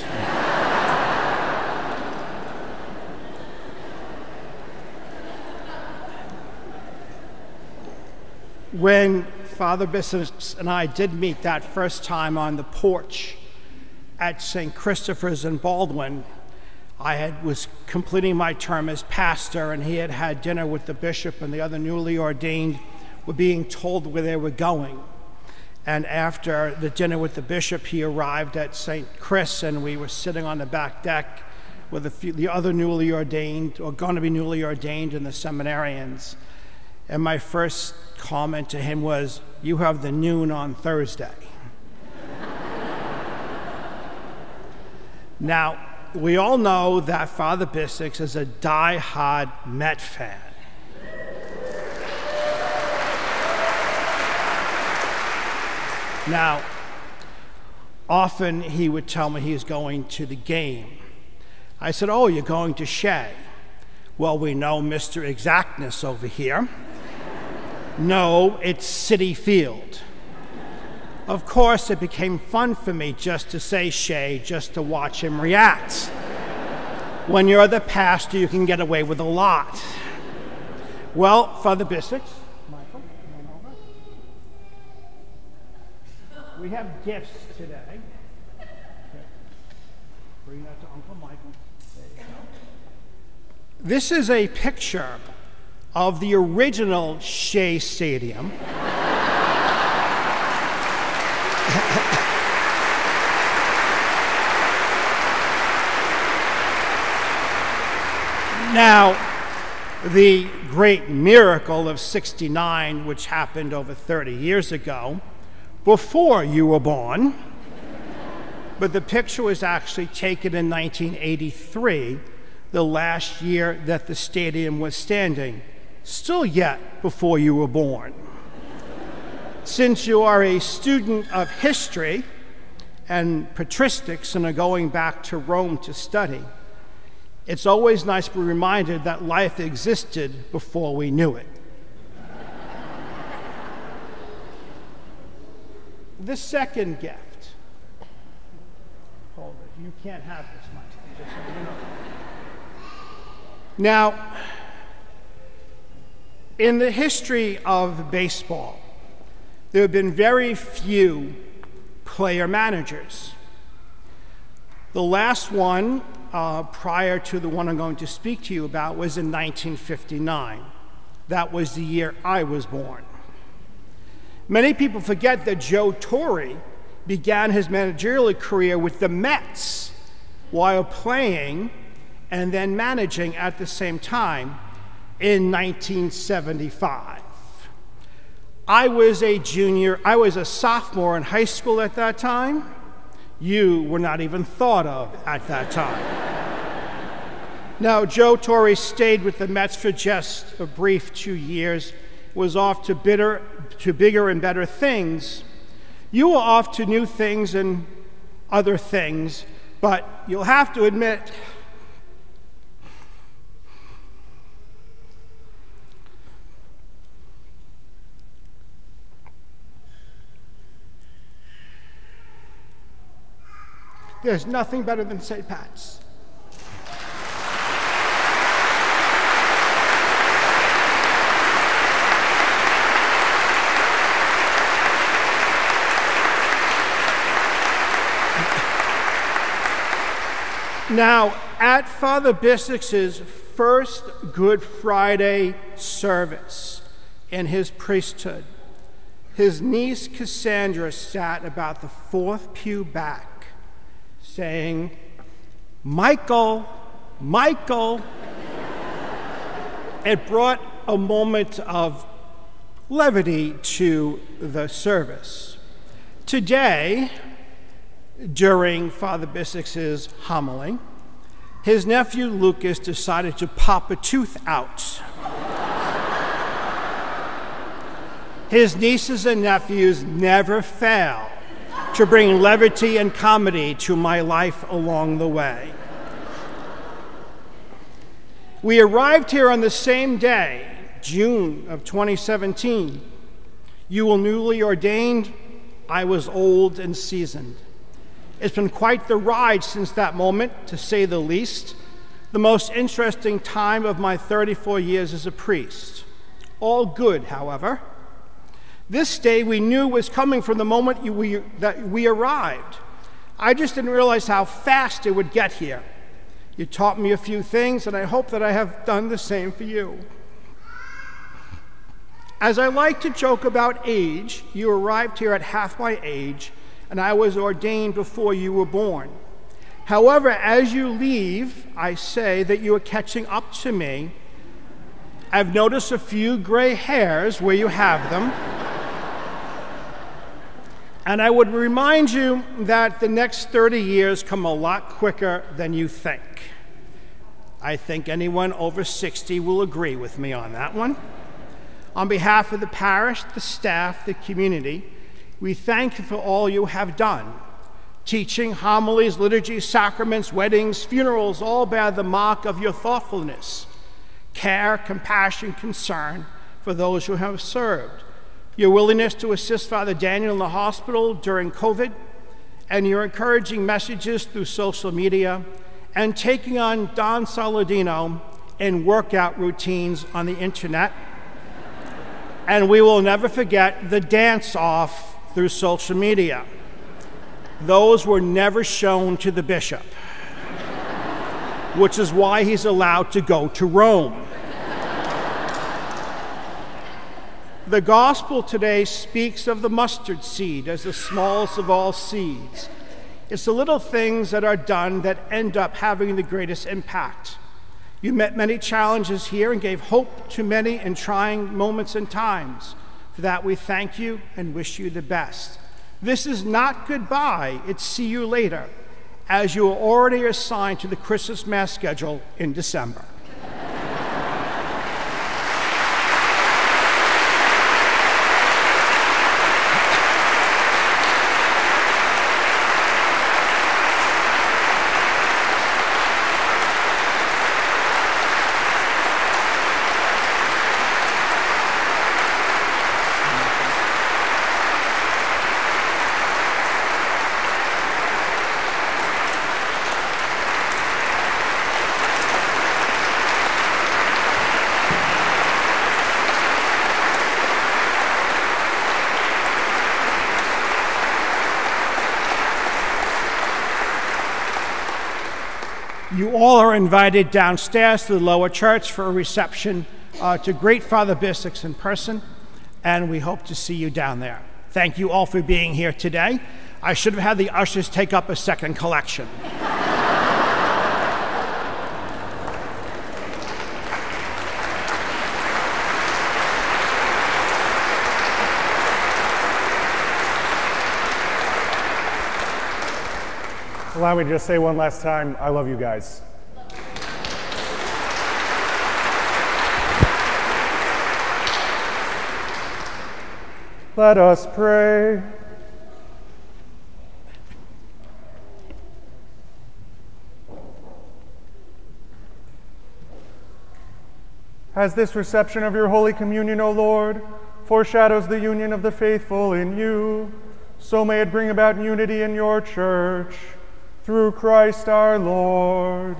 When Father Bissex and I did meet that first time on the porch at St. Christopher's in Baldwin, I was completing my term as pastor, and he had had dinner with the bishop, and the other newly ordained were being told where they were going. And after the dinner with the bishop, he arrived at St. Chris, and we were sitting on the back deck with the other newly ordained, or going to be newly ordained, and the seminarians. And my first comment to him was, "You have the noon on Thursday." Now, we all know that Father Bissex is a die-hard Met fan. Now, often he would tell me he was going to the game. I said, "Oh, you're going to Shea." "Well, we know Mr. Exactness over here." "No, it's City Field." Of course, it became fun for me just to say Shea, just to watch him react. When you're the pastor, you can get away with a lot. Well, Father Bissex, Michael, come on over. We have gifts today. Okay. Bring that to Uncle Michael. There you go. This is a picture of the original Shea Stadium. Now, the great miracle of '69, which happened over 30 years ago, before you were born, but the picture was actually taken in 1983, the last year that the stadium was standing, still yet before you were born. Since you are a student of history and patristics and are going back to Rome to study, it's always nice to be reminded that life existed before we knew it. The second gift. Hold it. You can't have this, Mike. Just so you know. Now, in the history of baseball, there have been very few player managers. The last one, prior to the one I'm going to speak to you about, was in 1959. That was the year I was born. Many people forget that Joe Torre began his managerial career with the Mets while playing and then managing at the same time in 1975. I was a sophomore in high school at that time. You were not even thought of at that time. Now, Joe Torre stayed with the Mets for just a brief 2 years, was off to bigger and better things. You were off to new things and other things, but you'll have to admit, there's nothing better than St. Pat's. Now, at Father Bissex's first Good Friday service in his priesthood, his niece Cassandra sat about the fourth pew back, saying, "Michael, Michael." It brought a moment of levity to the service. Today, during Father Bissex's homily, his nephew Lucas decided to pop a tooth out. His nieces and nephews never fail to bring levity and comedy to my life along the way. We arrived here on the same day, June of 2017. You were newly ordained, I was old and seasoned. It's been quite the ride since that moment, to say the least. The most interesting time of my 34 years as a priest. All good, however. This day we knew was coming from the moment that we arrived. I just didn't realize how fast it would get here. You taught me a few things, and I hope that I have done the same for you. As I like to joke about age, you arrived here at half my age, and I was ordained before you were born. However, as you leave, I say that you are catching up to me. I've noticed a few gray hairs where you have them. And I would remind you that the next 30 years come a lot quicker than you think. I think anyone over 60 will agree with me on that one. On behalf of the parish, the staff, the community, we thank you for all you have done. Teaching, homilies, liturgies, sacraments, weddings, funerals all bear the mark of your thoughtfulness, care, compassion, concern for those who have served. Your willingness to assist Father Daniel in the hospital during COVID, and your encouraging messages through social media, and taking on Don Saladino in workout routines on the internet. And we will never forget the dance-off through social media. Those were never shown to the bishop, which is why he's allowed to go to Rome. The gospel today speaks of the mustard seed as the smallest of all seeds. It's the little things that are done that end up having the greatest impact. You met many challenges here and gave hope to many in trying moments and times. For that we thank you and wish you the best. This is not goodbye, it's see you later, as you are already assigned to the Christmas Mass schedule in December. You all are invited downstairs to the lower church for a reception to great Father Bissex in person, and we hope to see you down there. Thank you all for being here today. I should have had the ushers take up a second collection. Allow me to just say one last time, I love you guys. Let us pray. As this reception of your Holy Communion, O Lord, foreshadows the union of the faithful in you, so may it bring about unity in your church. Through Christ our Lord.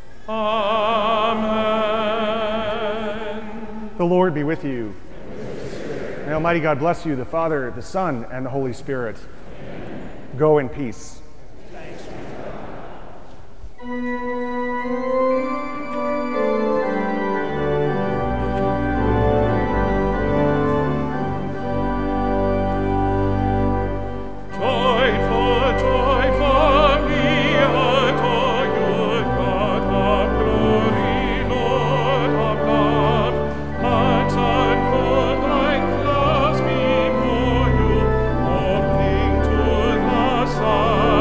Amen. The Lord be with you. May Almighty God bless you, the Father, the Son, and the Holy Spirit. Amen. Go in peace. Thanks be to God. Son.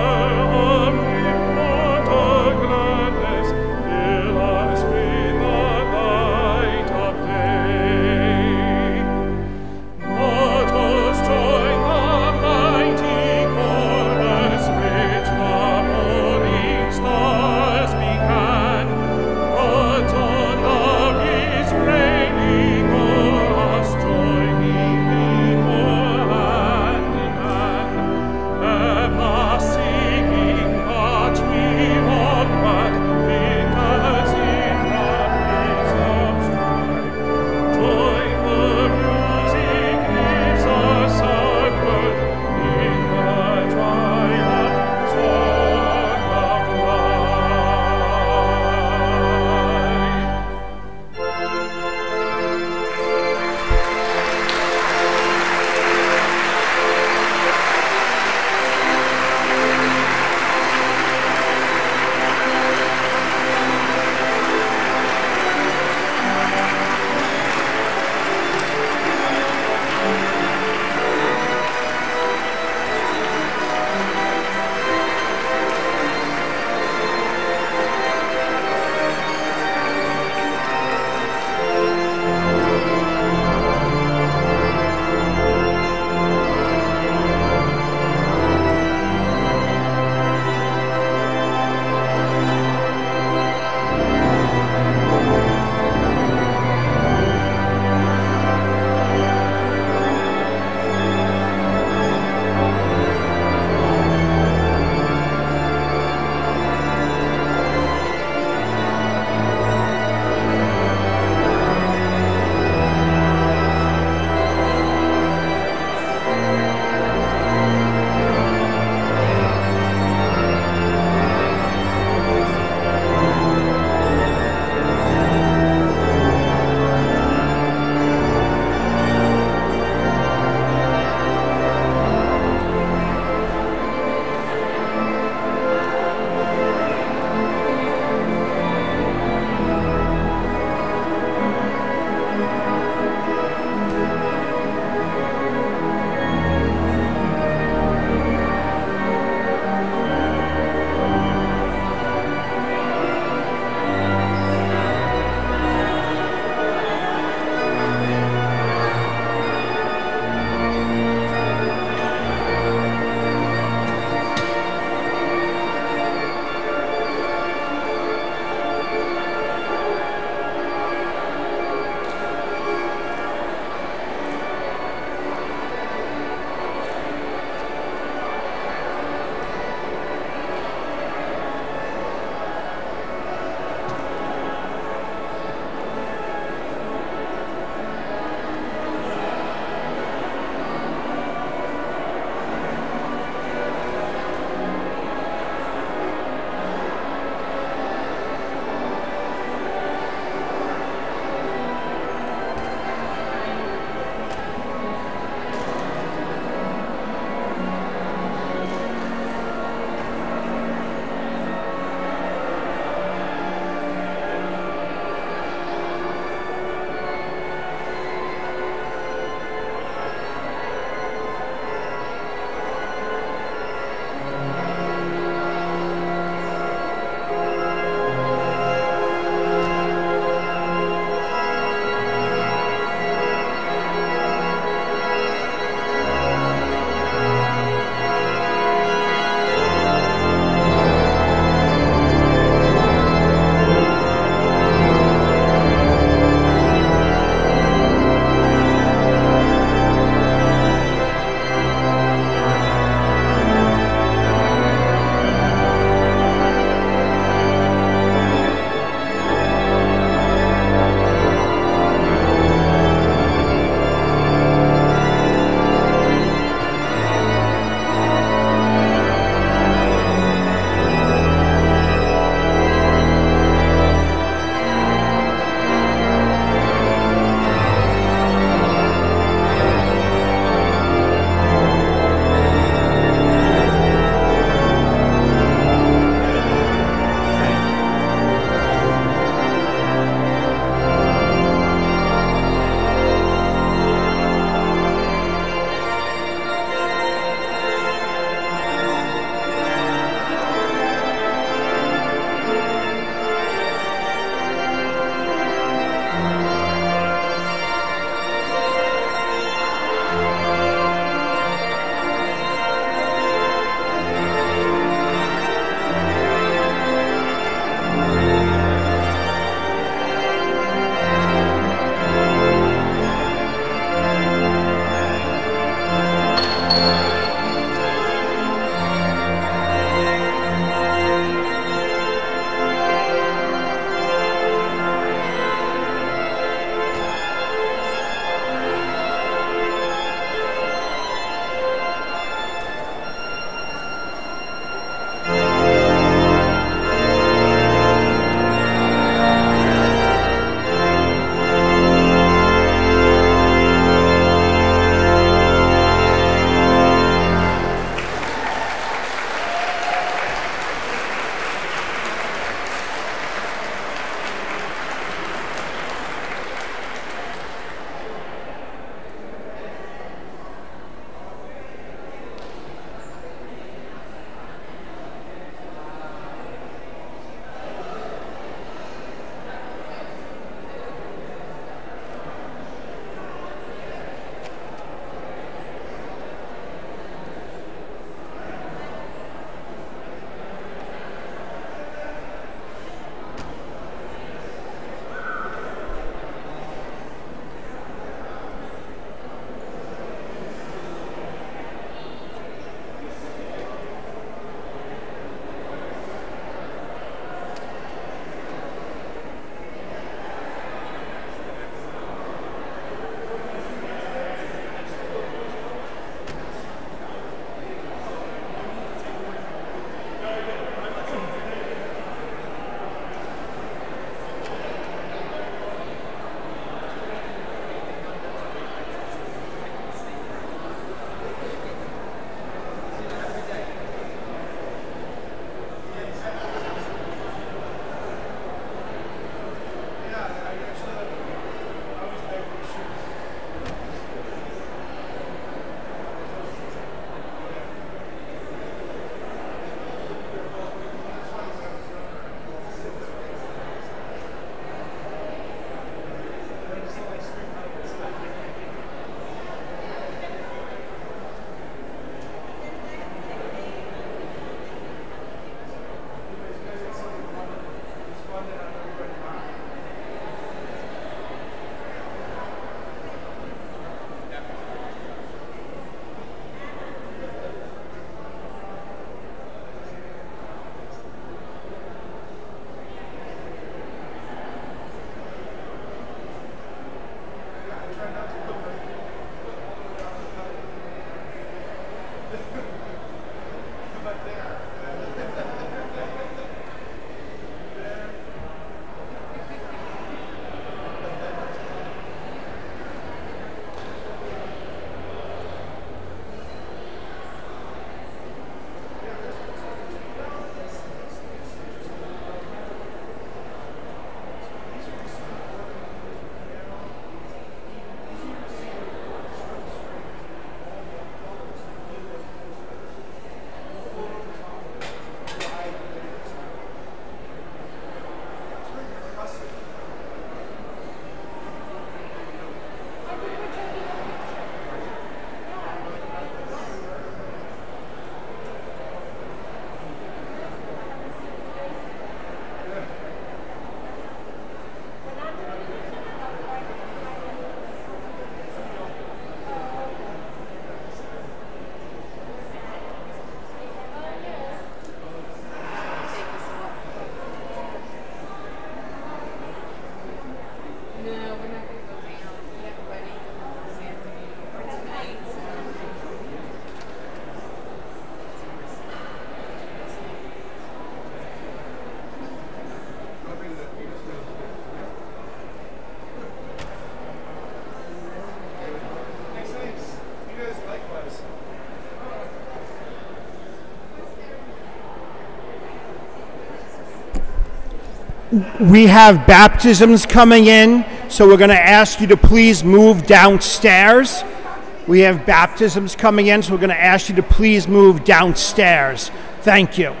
We have baptisms coming in, so we're going to ask you to please move downstairs. We have baptisms coming in, so we're going to ask you to please move downstairs. Thank you.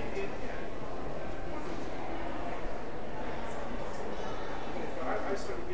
I started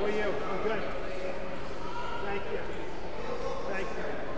are you? I'm good. Thank you. Thank you.